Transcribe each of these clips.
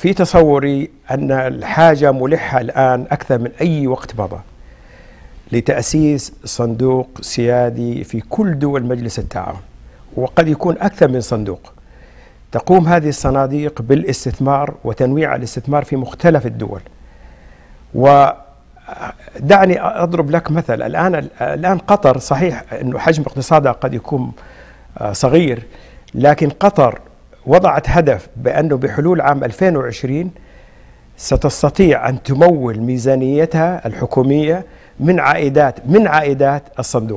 في تصوري أن الحاجة ملحة الآن أكثر من أي وقت مضى لتأسيس صندوق سيادي في كل دول مجلس التعاون، وقد يكون أكثر من صندوق. تقوم هذه الصناديق بالاستثمار وتنويع الاستثمار في مختلف الدول. ودعني أضرب لك مثل. الآن قطر صحيح أنه حجم اقتصادها قد يكون صغير، لكن قطر وضعت هدف بأنه بحلول عام 2020 ستستطيع أن تمول ميزانيتها الحكومية من عائدات الصندوق.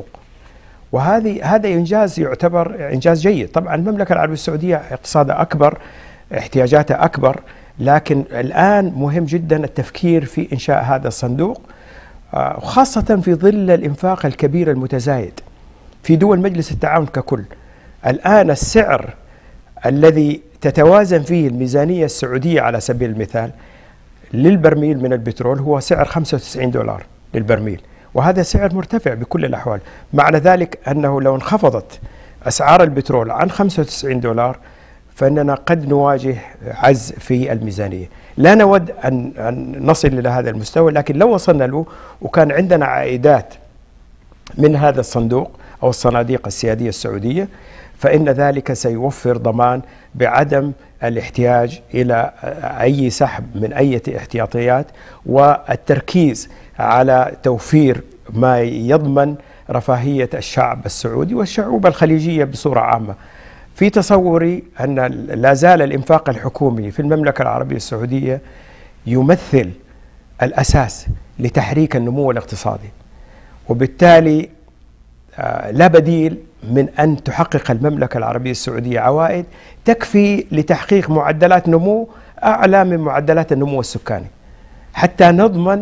هذا إنجاز يعتبر إنجاز جيد. طبعا المملكة العربية السعودية اقتصادها أكبر، احتياجاتها أكبر، لكن الآن مهم جدا التفكير في إنشاء هذا الصندوق، خاصة في ظل الإنفاق الكبير المتزايد في دول مجلس التعاون ككل. الآن السعر الذي تتوازن فيه الميزانية السعودية على سبيل المثال للبرميل من البترول هو سعر $95 للبرميل، وهذا سعر مرتفع بكل الأحوال. معنى ذلك أنه لو انخفضت أسعار البترول عن $95 فإننا قد نواجه عجز في الميزانية. لا نود أن نصل إلى هذا المستوى، لكن لو وصلنا له وكان عندنا عائدات من هذا الصندوق أو الصناديق السيادية السعودية، فإن ذلك سيوفر ضمان بعدم الاحتياج إلى أي سحب من أي احتياطيات، والتركيز على توفير ما يضمن رفاهية الشعب السعودي والشعوب الخليجية بصورة عامة. في تصوري أن لا زال الإنفاق الحكومي في المملكة العربية السعودية يمثل الأساس لتحريك النمو الاقتصادي، وبالتالي لا بديل من أن تحقق المملكة العربية السعودية عوائد تكفي لتحقيق معدلات نمو أعلى من معدلات النمو السكاني، حتى نضمن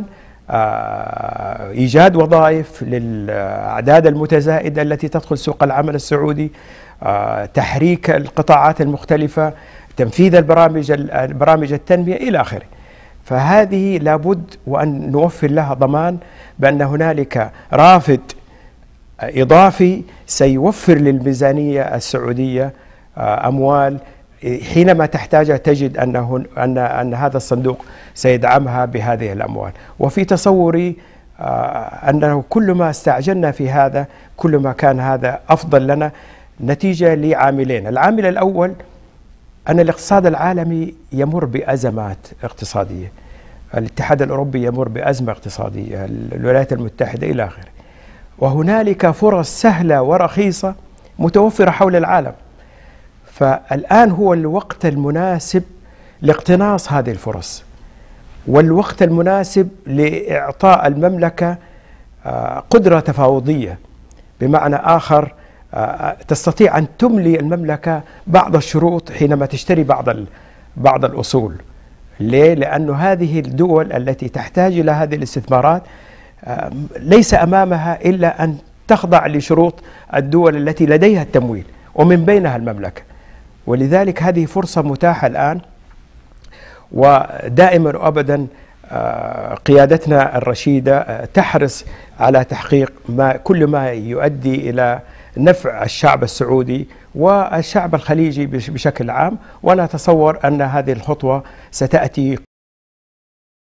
إيجاد وظائف للأعداد المتزايدة التي تدخل سوق العمل السعودي، تحريك القطاعات المختلفة، تنفيذ البرامج التنمية إلى آخره. فهذه لابد وأن نوفر لها ضمان بأن هنالك رافد إضافي سيوفر للميزانية السعودية أموال حينما تحتاجها، تجد أن هذا الصندوق سيدعمها بهذه الأموال. وفي تصوري أنه كل ما استعجلنا في هذا كل ما كان هذا أفضل لنا، نتيجة لعاملين. العامل الأول أن الاقتصاد العالمي يمر بأزمات اقتصادية، الاتحاد الأوروبي يمر بأزمة اقتصادية، الولايات المتحدة إلى آخره، وهنالك فرص سهلة ورخيصة متوفرة حول العالم. فالآن هو الوقت المناسب لاقتناص هذه الفرص، والوقت المناسب لإعطاء المملكة قدرة تفاوضية، بمعنى آخر تستطيع أن تملي المملكة بعض الشروط حينما تشتري بعض الأصول. ليه؟ لأن هذه الدول التي تحتاج إلى هذه الاستثمارات ليس أمامها إلا أن تخضع لشروط الدول التي لديها التمويل، ومن بينها المملكة. ولذلك هذه فرصة متاحة الآن، ودائما وأبدا قيادتنا الرشيدة تحرص على تحقيق كل ما يؤدي إلى نفع الشعب السعودي والشعب الخليجي بشكل عام. وأنا أتصور أن هذه الخطوة ستأتي